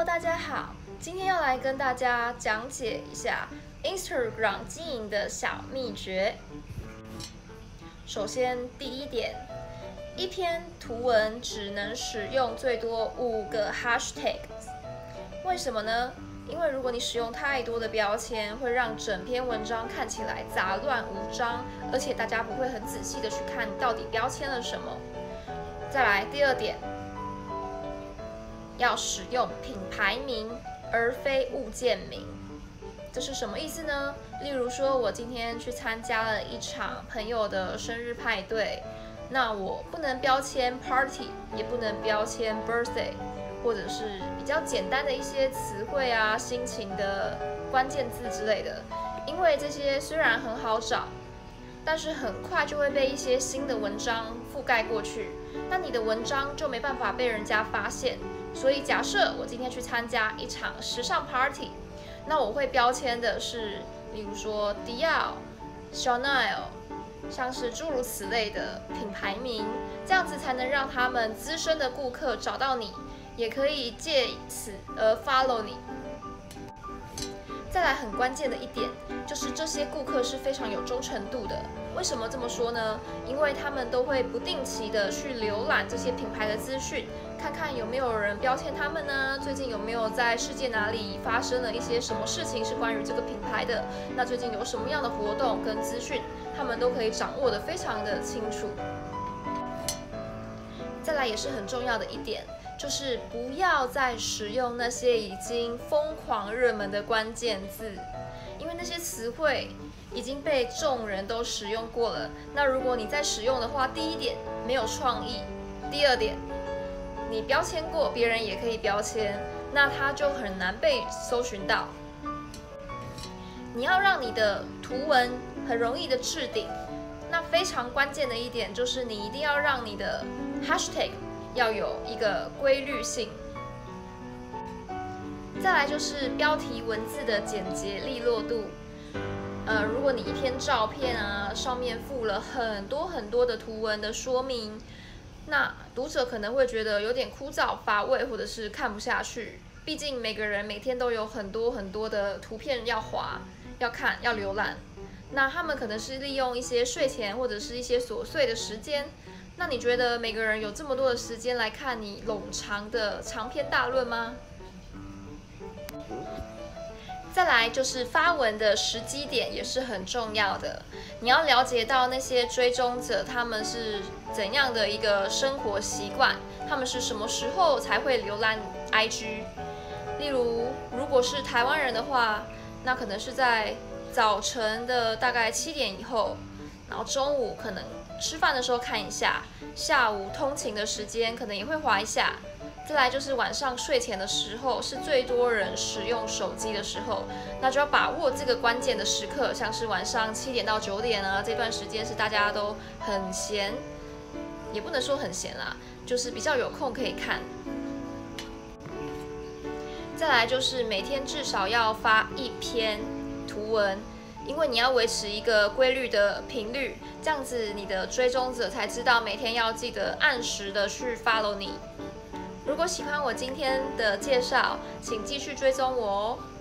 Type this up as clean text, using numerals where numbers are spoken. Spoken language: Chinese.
Hello， 大家好，今天要来跟大家讲解一下 Instagram 经营的小秘诀。首先，第一点，一篇图文只能使用最多5个 hashtag。为什么呢？因为如果你使用太多的标签，会让整篇文章看起来杂乱无章，而且大家不会很仔细的去看到底标签了什么。再来，第二点，要使用品牌名而非物件名。这是什么意思呢？例如说，我今天去参加了一场朋友的生日派对，那我不能标签 party， 也不能标签 birthday， 或者是比较简单的一些词汇啊、心情的关键字之类的，因为这些虽然很好找，但是很快就会被一些新的文章覆盖过去，那你的文章就没办法被人家发现。所以假设我今天去参加一场时尚 party， 那我会标签的是，例如说 Dior、Chanel， 像是诸如此类的品牌名，这样子才能让他们资深的顾客找到你，也可以借此而 follow 你。再来很关键的一点，就是这些顾客是非常有忠诚度的。为什么这么说呢？因为他们都会不定期的去浏览这些品牌的资讯，看看有没有人标签他们呢？最近有没有在世界哪里发生了一些什么事情是关于这个品牌的？那最近有什么样的活动跟资讯，他们都可以掌握得非常的清楚。再来也是很重要的一点，就是不要再使用那些已经疯狂热门的关键字，因为那些词汇已经被众人都使用过了。那如果你再使用的话，第一点没有创意，第二点你标签过，别人也可以标签，那它就很难被搜寻到。你要让你的图文很容易的置顶，那非常关键的一点就是你一定要让你的 hashtag 要有一个规律性。再来就是标题文字的简洁利落度。如果你一篇照片啊，上面附了很多的图文的说明，那读者可能会觉得有点枯燥乏味，或者是看不下去。毕竟每个人每天都有很多的图片要滑、要看、要浏览。那他们可能是利用一些睡前或者是一些琐碎的时间。那你觉得每个人有这么多的时间来看你冗长的长篇大论吗？再来就是发文的时机点也是很重要的，你要了解到那些追踪者他们是怎样的一个生活习惯，他们是什么时候才会浏览 IG。例如，如果是台湾人的话，那可能是在早晨的大概7点以后，然后中午可能吃饭的时候看一下，下午通勤的时间可能也会滑一下。再来就是晚上睡前的时候，是最多人使用手机的时候，那就要把握这个关键的时刻，像是晚上7点到9点啊，这段时间是大家都很闲，也不能说很闲啦，就是比较有空可以看。再来就是每天至少要发1篇图文，因为你要维持一个规律的频率，这样子你的追踪者才知道每天要记得按时的去 follow 你。如果喜欢我今天的介绍，请继续追踪我哦。